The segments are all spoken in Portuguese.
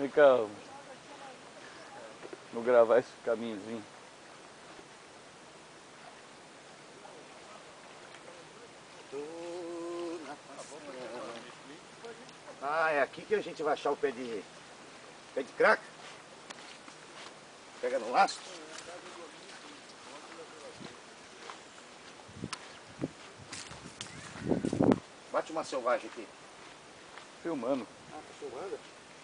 Vem cá, vou gravar esse caminhozinho. Ah, é aqui que a gente vai achar o pé de crack? Pega no laço. Bate uma selvagem aqui. Filmando. Ah, tá filmando?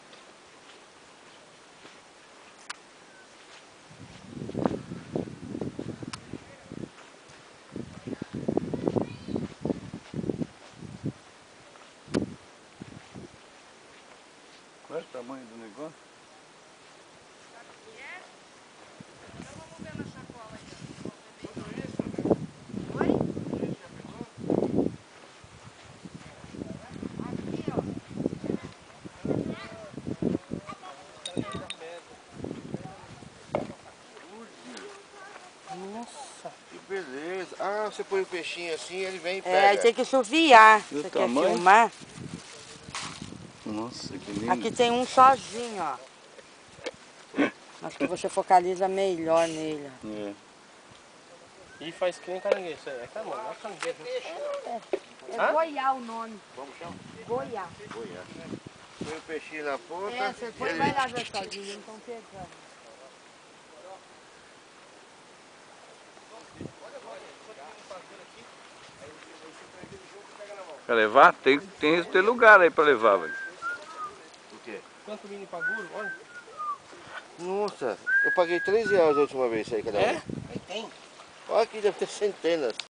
Qual é o tamanho do negócio? Vamos ver na sacola aí. Oi? Aqui, ó. Nossa, que beleza. Ah, você põe o peixinho assim, ele vem e pega. É, aí tem que assoviar. E o Você quer tamanho? filmar? Nossa, que lindo. Aqui tem um sozinho, ó. Acho que você focaliza melhor nele. É. E faz que nem caranguejo, isso aí. É camarão, não é caranguejo. É Goiá o nome. Vamos, chão? Goiá. Goiás. Põe o peixinho na ponta. É, você foi, vai lá ver sozinho, eles estão pegando. Pra levar? Tem lugar aí pra levar, velho. O quê? Quanto mini paguro, olha. Nossa, eu paguei R$3 a última vez isso aí cada um. É? Aí tem. Olha aqui, deve ter centenas.